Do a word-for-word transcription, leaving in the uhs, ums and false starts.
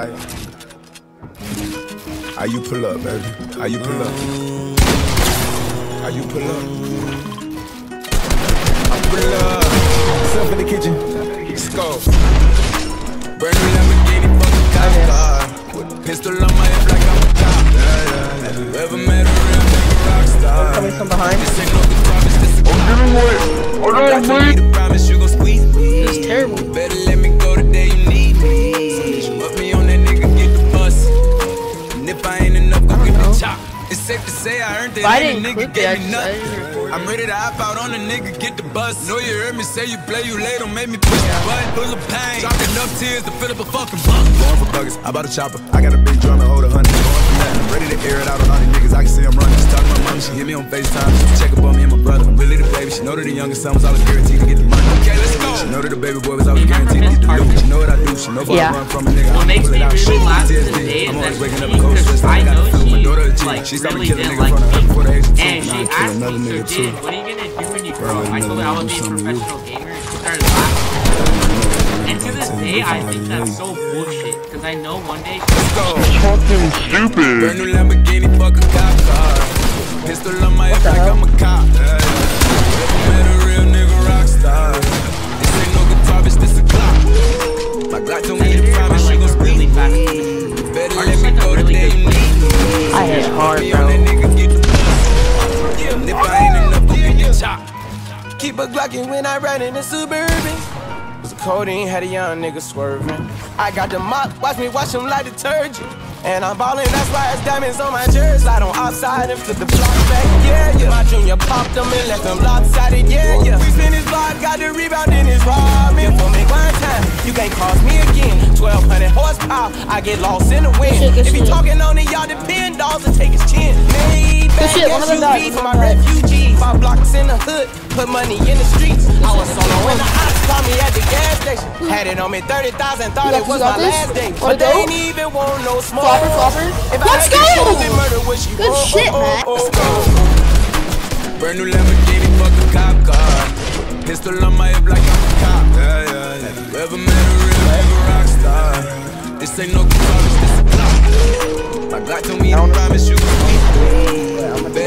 Alright. How you pull up, baby? How you pull up? How you pull up? I pull up. Myself in the kitchen. Let's go. Brand new Lamborghini, fucking cop car. With a pistol on my hip like I'm a cop. Have you ever met a real nigga rock star? Coming from behind. This ain't no good promise, this is a I'm giving away. I got I promise you gon' squeeze me. This is terrible. You better let me go the day you need me. So put me on that nigga, get the bus. And if I ain't enough, go get the chop. It's safe to say I earned it. I Ain't didn't a nigga click gave it, me nothing. I'm ready to hop out on a nigga, get the bus. Know you heard me say you play, you late, don't make me push the button. Full of pain, dropped enough tears to fill up a fucking bucket. Going for buggers, I bought a chopper. I got a big drum and hold a hundred. Going for nothing, I'm ready to air it out on all these niggas. I can see I'm running. Just talking to my mom, she hit me on FaceTime. She check up on me and my brother. I'm really the baby. She know that the youngest son was always guaranteed to get the money. Okay, let's go. She know that the baby boy was always guaranteed to get the loot. She know what I do. She know if Yeah. I run from a nigga, What I'm makes pull me it out. really laugh to P T S this D. day I'm is always that waking up she, a cold because sweat. I I got know to feel my she, daughter a G. like, She started really killing didn't nigga in like front of her me. before the age of two. And she Now I kill asked another me, so nigga too. Jid, what are you gonna do when you Bro, grow up? I told her I another would be a nigga do something professional gamer. She started laughing. And to this day, I think that's so bullshit. Because I know one day Let's go. fucking stupid. Brand new Lamborghini, fuck a cop car. Pistol on my hip like I'm a cop. Yeah, yeah. Never met a real nigga rock star. This ain't no guitar, bitch, this a clock. My Glock told me to promise you gon' squeeze really me. fast. Better Are let just me like a go the really day good you need me. I hit hard, Me on that bro. nigga, get the bus. And if I ain't enough, go get your chop. Keep a Glockin' when I ride in the Suburban. Was a codeine, had a young nigga swerving. I got the mop, watch me wash him like detergent. And I'm ballin', that's why it's diamonds on my jersey. Slide on outside and flip the block back, yeah, yeah. My junior popped them and left them lopsided, yeah, yeah. We spin his block, got the rebound in his robbing. For me one time, you can't cross me again. twelve hundred horsepower, I get lost in the wind. Good shit, good If he shit. talking on it, y'all depend, dolls to take his chin. Made Good back shit, one of them S U V died, for one my of them died. refugees. Five blocks in the hood, put money in the streets. I was solo when the ops caught me at the gas station. Had it on me thirty thousand, thought You it got was this, you my got this? last day. Wanna But they go? ain't even want no smoke. Flopper, flopper. If I Let's had to go! choose and murder what she Good want, shit, oh, Max. oh, oh, oh. Brand new Lamborghini, fuck a cop car. Pistol on my hip like I'm a cop. Yeah, yeah, yeah. Have you ever met a real nigga rock star? This ain't no guitar, this is a clock. My Glock told me to promise you gon' squeeze me.